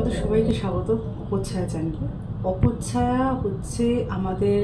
তোমাদের সবাইকে স্বাগত অপচ্ছায়া চ্যানেলে। অপচ্ছায়া হচ্ছে আমাদের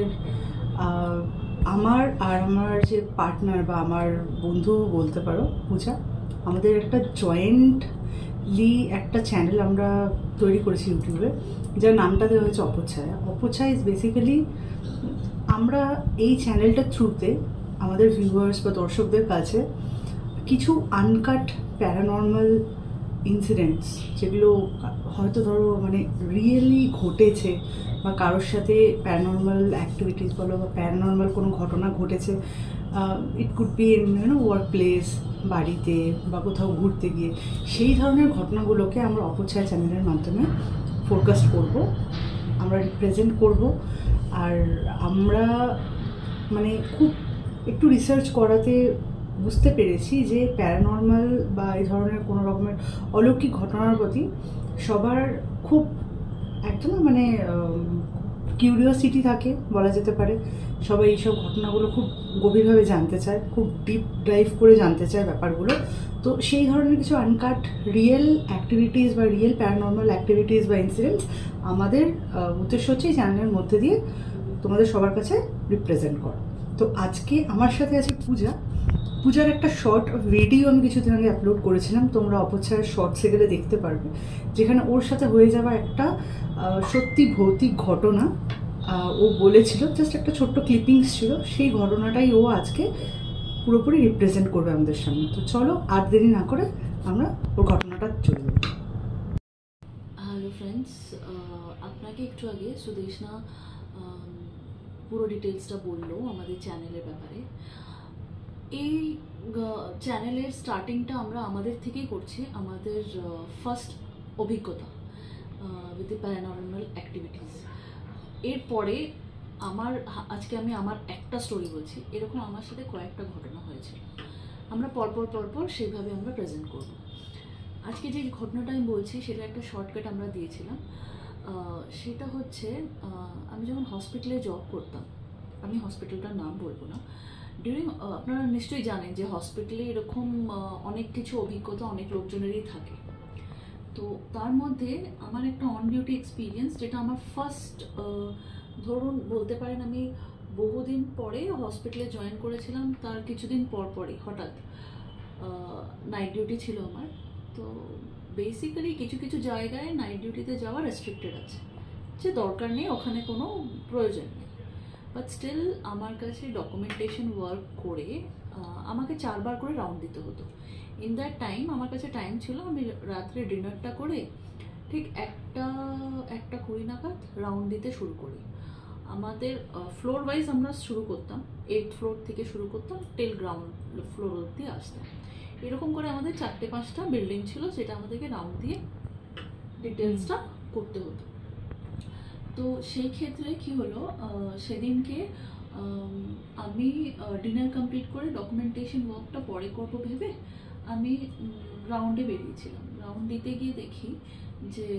আমার যে পার্টনার বা আমার বন্ধু বলতে পারো পূজা, আমাদের একটা জয়েন্টলি একটা চ্যানেল আমরা তৈরি করেছি ইউটিউবে, যার নামটা দেওয়া হয়েছে অপচ্ছায়া। অপচ্ছায়া ইজ বেসিক্যালি আমরা এই চ্যানেলটার থ্রুতে আমাদের ভিউয়ার্স বা দর্শকদের কাছে কিছু আনকাট প্যারানর্মাল ইনসিডেন্টস, যেগুলো হয়তো ধরো মানে রিয়েলি ঘটেছে বা কারোর সাথে প্যারানর্মাল অ্যাক্টিভিটিস বলো বা প্যারানর্মাল কোনো ঘটনা ঘটেছে, it could be in work place, বাড়িতে বা কোথাও ঘুরতে গিয়ে, সেই ধরনের ঘটনাগুলোকে আমরা অপচ্ছায়া চ্যানেলের মাধ্যমে ফোরকাস্ট করব, আমরা রিপ্রেজেন্ট করব। আর আমরা মানে খুব একটু রিসার্চ করাতে বুঝতে পেরেছি যে প্যারানর্মাল বা এই ধরনের কোনো রকমের অলৌকিক ঘটনার প্রতি সবার খুব একটা না মানে কিউরিওসিটি থাকে বলা যেতে পারে। সবাই এইসব ঘটনাগুলো খুব গভীরভাবে জানতে চায়, খুব ডিপ ডাইভ করে জানতে চায় ব্যাপারগুলো। তো সেই ধরনের কিছু আনকাট রিয়েল অ্যাক্টিভিটিস বা রিয়েল প্যারানর্মাল অ্যাক্টিভিটিস বা ইনসিডেন্টস আমাদের উদ্দেশ্য হচ্ছে এই চ্যানেলের মধ্যে দিয়ে তোমাদের সবার কাছে রিপ্রেজেন্ট করা। তো আজকে আমার সাথে আছে পূজার একটা শর্ট ভিডিও আমি কিছুদিন আগে আপলোড করেছিলাম, তোমরা অপচ্ছায়ার শর্টসে গেলে দেখতে পারবে, যেখানে ওর সাথে হয়ে যাওয়া একটা সত্যি ভৌতিক ঘটনা ও বলেছিল, জাস্ট একটা ছোট্ট ক্লিপিংস ছিল, সেই ঘটনাটাই ও আজকে পুরোপুরি রিপ্রেজেন্ট করবে আমাদের সামনে। তো চলো আর দেরি না করে আমরা ওর ঘটনাটা চলে যাই। হ্যালো ফ্রেন্ডস, আপনাকে একটু আগে সুদেশনা পুরো ডিটেলসটা বললো আমাদের চ্যানেলের ব্যাপারে। এই চ্যানেলের স্টার্টিংটা আমরা আমাদের থেকেই করছি, আমাদের ফার্স্ট অভিজ্ঞতা উইথ দ্য প্যারানর্মাল অ্যাক্টিভিটিস। এরপরে আজকে আমি আমার একটা স্টোরি বলছি, এরকম আমার সাথে কয়েকটা ঘটনা হয়েছিল, আমরা পরপর সেইভাবে আমরা প্রেজেন্ট করব। আজকে যে ঘটনাটা আমি বলছি সেটা একটা শর্টকাট আমরা দিয়েছিলাম। সেটা হচ্ছে আমি যখন হসপিটালে জব করতাম, আমি হসপিটালটার নাম বলবো না, আপনারা নিশ্চয়ই জানেন যে হসপিটালে এরকম অনেক কিছু অভিজ্ঞতা অনেক লোকজনেরই থাকে। তো তার মধ্যে আমার একটা অন ডিউটি এক্সপিরিয়েন্স, যেটা আমার ফার্স্ট ধরুন বলতে পারেন আমি বহুদিন পরে হসপিটালে জয়েন করেছিলাম, তার কিছুদিন পরই হঠাৎ নাইট ডিউটি ছিল আমার। তো বেসিক্যালি কিছু জায়গায় নাইট ডিউটিতে যাওয়া রেস্ট্রিক্টেড আছে, যে দরকার নেই, ওখানে কোনো প্রয়োজন নেই। বাট স্টিল আমার কাছে ডকুমেন্টেশন ওয়ার্ক করে আমাকে 4 বার করে রাউন্ড দিতে হতো। ইন দ্যাট টাইম আমার কাছে টাইম ছিল, আমি রাত্রে ডিনারটা করে ঠিক 1:20 নাগাদ রাউন্ড দিতে শুরু করি। আমাদের ফ্লোর ওয়াইজ আমরা শুরু করতাম, 8th ফ্লোর থেকে শুরু করতাম, টেল গ্রাউন্ড ফ্লোর অবধি আসতাম। এরকম করে আমাদের 4-5টা বিল্ডিং ছিল, যেটা আমাদেরকে রাউন্ড দিয়ে ডিটেলসটা করতে হতো। তো সেই ক্ষেত্রে কি হলো, সেদিনকে আমি ডিনার কমপ্লিট করে ডকুমেন্টেশন ওয়ার্কটা পরে করবো ভেবে আমি রাউন্ডে বেরিয়েছিলাম। রাউন্ড দিতে গিয়ে দেখি যে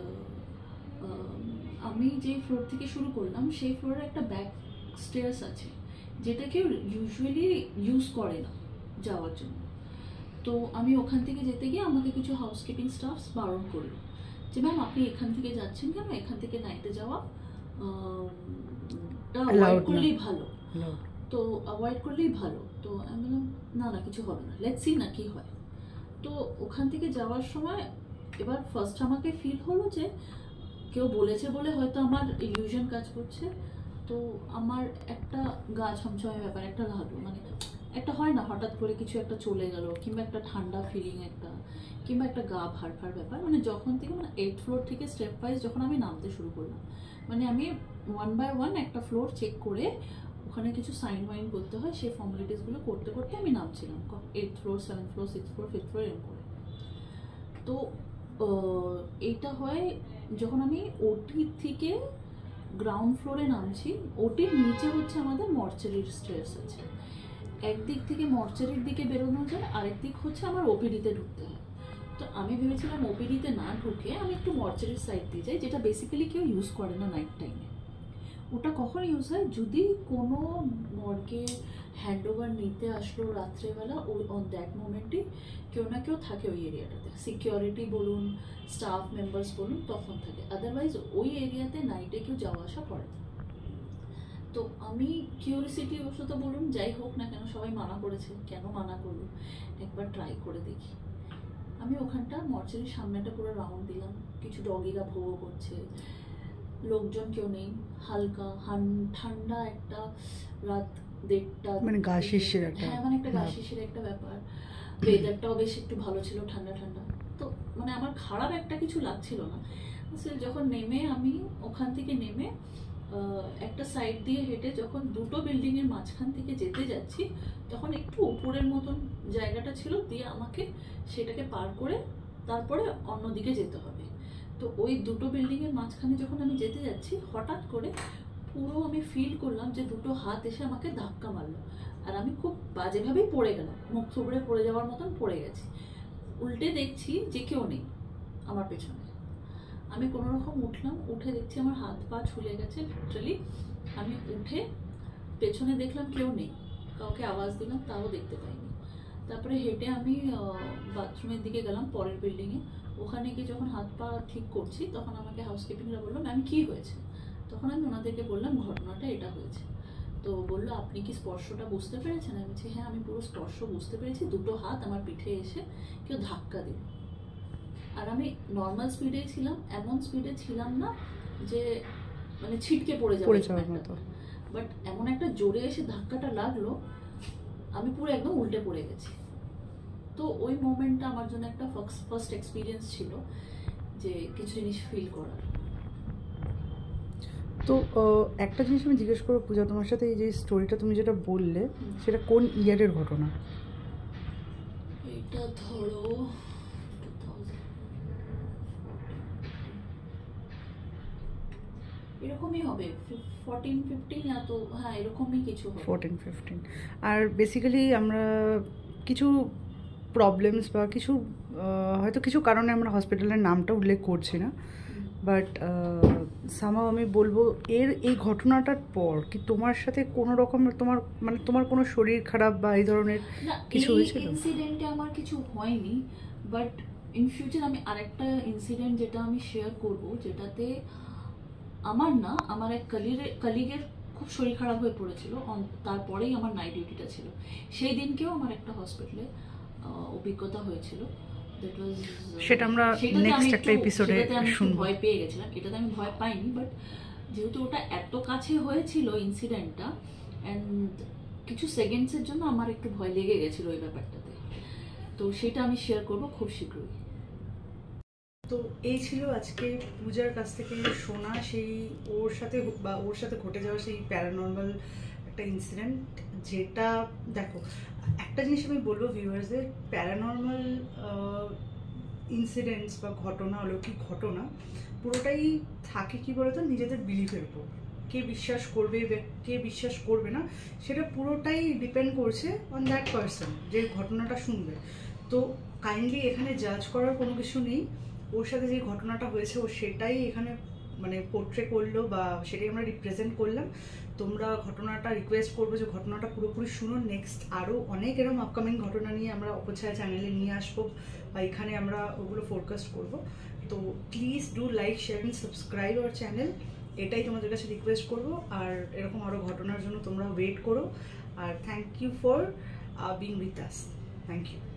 আমি যে ফ্লোর থেকে শুরু করলাম সেই ফ্লোরে একটা ব্যাক স্টেয়ার্স আছে, যেটা কেউ ইউজুয়ালি ইউজ করে না যাওয়ার জন্য। তো আমি ওখান থেকে যেতে গিয়ে আমাকে কিছু হাউসকিপিং স্টাফস বারণ করলো যে ম্যাম আপনি এখান থেকে যাচ্ছেন কেন, এখান থেকে নাইতে যাওয়া অ্যাভয়েড করলেই ভালো। তো অ্যাভয়েড করলেই ভালো। তো আমি বললাম না কিছু হবে না, লেটস সি না কি হয়। তো ওখান থেকে যাওয়ার সময় এবার ফার্স্ট আমাকে ফিল হলো যে কেউ বলেছে বলে হয়তো আমার ইলিউশন কাজ করছে। তো আমার একটা গা ছমছমে ব্যাপার একটা লাগলো, মানে একটা হয় না হঠাৎ করে কিছু একটা চলে গেল, কিংবা একটা ঠান্ডা ফিলিং একটা, কিংবা একটা গা ভার ব্যাপার, মানে যখন থেকে 8th ফ্লোর থেকে স্টেপ ওয়াইজ যখন আমি নামতে শুরু করলাম, মানে আমি 1 by 1 একটা ফ্লোর চেক করে ওখানে কিছু সাইন ওয়াইন করতে হয়, সেই ফর্মালিটিসগুলো করতে করতে আমি নামছিলাম 8th floor 7th floor 6th floor 5th floor এরকম করে। তো এইটা হয় যখন আমি ওটি থেকে গ্রাউন্ড ফ্লোরে নামছি। ওটির নিচে হচ্ছে আমাদের মর্চারির স্টেয়ার্স আছে, একদিক থেকে মর্চারির দিকে বেরোনো যায়, আরেক দিক হচ্ছে আমার ওপিডিতে ঢুকতে হয়। তো আমি ভেবেছিলাম ওপিডিতে না ঢুকে আমি একটু মর্চারির সাইড দিয়ে যাই, যেটা বেসিক্যালি কেউ ইউজ করে না নাইট টাইমে। ওটা কখন ইউজ হয়, যদি কোনো মর্গে হ্যান্ডওভার নিতে আসলো রাত্রেবেলা, ওই অন দ্যাট মোমেন্টে কেউ না কেউ থাকে ওই এরিয়াটাতে, সিকিউরিটি বলুন, স্টাফ মেম্বার্স বলুন, তখন থাকে। আদারওয়াইজ ওই এরিয়াতে নাইটে কেউ যাওয়া আসা করে না। তো আমি কিউরিসিটি বশত বলুন, যাই হোক না কেন, সবাই মানা করেছে, কেন মানা করলো, একবার ট্রাই করে দেখি। আমি ওখানটা মর্চারির সামনেটা পুরো রাউন্ড দিলাম, কিছু ডগিরা ভোগ করছে, লোকজন কেউ নেই, হালকা ঠান্ডা একটা রাত 1:30, মানে গা শিরশির একটা, হ্যাঁ মানে একটা গা শিরশির একটা ব্যাপার। ওয়েদারটাও বেশ একটু ভালো ছিল, ঠান্ডা ঠান্ডা। তো মানে আমার খারাপ একটা কিছু লাগছিল না। যখন নেমে আমি ওখান থেকে নেমে একটা সাইড দিয়ে হেঁটে যখন দুটো বিল্ডিংয়ের মাঝখান থেকে যেতে যাচ্ছি, তখন একটু উপরের মতন জায়গাটা ছিল, দিয়ে আমাকে সেটাকে পার করে তারপরে অন্যদিকে যেতে হবে। তো ওই দুটো বিল্ডিংয়ের মাঝখানে যখন আমি যেতে যাচ্ছি, হঠাৎ করে পুরো আমি ফিল করলাম যে দুটো হাত এসে আমাকে ধাক্কা মারলো, আর আমি খুব বাজেভাবেই পড়ে গেলাম, মুখ থুবড়ে পড়ে যাওয়ার মতন পড়ে গেছি। উল্টে দেখছি যে কেউ নেই আমার পেছনে। আমি কোনো রকম উঠলাম, উঠে দেখছি আমার হাত পা ঝুলে গেছে লিটারালি। আমি উঠে পেছনে দেখলাম কেউ নেই, কাউকে আওয়াজ দিলাম তাও দেখতে পাইনি। তারপরে হেঁটে আমি বাথরুমের দিকে গেলাম পরের বিল্ডিংয়ে। ওখানে গিয়ে যখন হাত পা ঠিক করছি, তখন আমাকে হাউসকিপিংরা বললো, ম্যাম কী হয়েছে? তখন আমি ওনাদেরকে বললাম ঘটনাটা এটা হয়েছে। তো বললো, আপনি কি স্পর্শটা বুঝতে পেরেছেন? আমি বলছি হ্যাঁ, আমি পুরো স্পর্শ বুঝতে পেরেছি, দুটো হাত আমার পিঠে এসে কেউ ধাক্কা দিল। আর আমি নর্মাল স্পিডেই ছিলাম, এমন স্পিডে ছিলাম না যে মানে ছিটকে পড়ে যাওয়ার মতো, বাট এমন একটা জোরে এসে ধাক্কাটা লাগলো, আমি পুরো একদম উল্টে পড়ে গেছি। তো ওই মোমেন্টটা আমার জন্য একটা ফার্স্ট এক্সপিরিয়েন্স ছিল, যে কিছু জিনিস ফিল করার। তো একটা জিনিস আমি জিজ্ঞেস করবো পূজা, তোমার সাথে এই যে স্টোরিটা তুমি যেটা বললে, সেটা কোন ইয়ারের ঘটনা? এটা ধরো এরকমই হবে, 14-15, এত হ্যাঁ এরকমই কিছু হবে, 14-15। আর বেসিক্যালি আমরা কিছু প্রবলেমস বা কিছু হয়তো কিছু কারণে আমরা হসপিটালের নামটা উল্লেখ করছি না, বাট সামাও আমি বলবো এই ঘটনাটার পর কি তোমার সাথে কোনো রকম তোমার কোনো শরীর খারাপ বা এই ধরনের কিছু হয়েছিল? ইনসিডেন্টে আমার কিছু হয়নি, বাট ইন ফিউচার আমি আরেকটা ইনসিডেন্ট যেটা আমি শেয়ার করব, যেটাতে আমার এক কলিগের খুব শরীর খারাপ হয়ে পড়েছিল, তারপরেই আমার নাইট ডিউটিটা ছিল। সেই দিনকেও আমার একটা হসপিটালে অভিজ্ঞতা হয়েছিল। সেটা আমরা নেক্সট একটা এপিসোডে শুনবো। ভয় পেয়ে গেছিলাম, এটাতে আমি ভয় পাইনি, বাট যেহেতু ওটা এত কাছে হয়েছিল ইনসিডেন্টটা, অ্যান্ড কিছু সেকেন্ডসের জন্য আমার একটু ভয় লেগে গেছিলো ওই ব্যাপারটাতে। তো সেটা আমি শেয়ার করবো খুব শীঘ্রই। তো এই ছিল আজকে পূজার কাছ থেকে শোনা সেই ওর সাথে ঘটে যাওয়া সেই প্যারানর্মাল একটা ইনসিডেন্ট। যেটা দেখো, একটা জিনিস আমি বলবো ভিউয়ার্সদের, প্যারানর্মাল ইনসিডেন্টস বা ঘটনা, অলৌকিক ঘটনা পুরোটাই থাকে কি বলতো নিজেদের বিলিফের উপর। কে বিশ্বাস করবে কে বিশ্বাস করবে না, সেটা পুরোটাই ডিপেন্ড করছে অন দ্যাট পারসন যে ঘটনাটা শুনবে। তো কাইন্ডলি এখানে জাজ করার কোনো কিছু নেই। ওর সাথে যে ঘটনাটা হয়েছে ও সেটাই এখানে মানে পোর্ট্রে করলো বা সেটাই আমরা রিপ্রেজেন্ট করলাম। তোমরা ঘটনাটা রিকোয়েস্ট করবো যে ঘটনাটা পুরোপুরি শুনো। নেক্সট আরও অনেক এরকম আপকামিং ঘটনা নিয়ে আমরা অপছায়া চ্যানেলে নিয়ে আসবো বা এখানে আমরা ওগুলো ফোরকাস্ট করবো। তো please do like, share and subscribe our channel, এটাই তোমাদের কাছে রিকোয়েস্ট করবো। আর এরকম আরও ঘটনার জন্য তোমরা ওয়েট করো। আর thank you for being with us. Thank you.